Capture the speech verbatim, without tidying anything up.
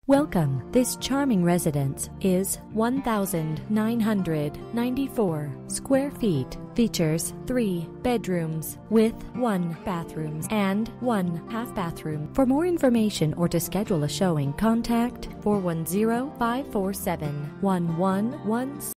Welcome. This charming residence is one thousand nine hundred ninety-four square feet. Features three bedrooms with one bathroom and one half bathroom. For more information or to schedule a showing, contact four one zero, five four seven, one one one six.